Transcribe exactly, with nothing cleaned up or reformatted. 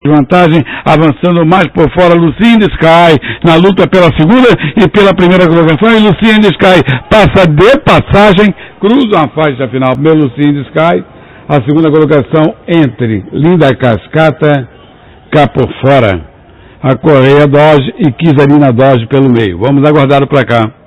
vantagem, avançando mais por fora, Lucy in the Sky, na luta pela segunda e pela primeira colocação, e Lucy in the Sky passa de passagem, cruza a faixa final, meu Lucy in the Sky, a segunda colocação entre Linda Cascata, cá por fora, a Correia Dodge e Kizarina Dodge pelo meio. Vamos aguardar para cá.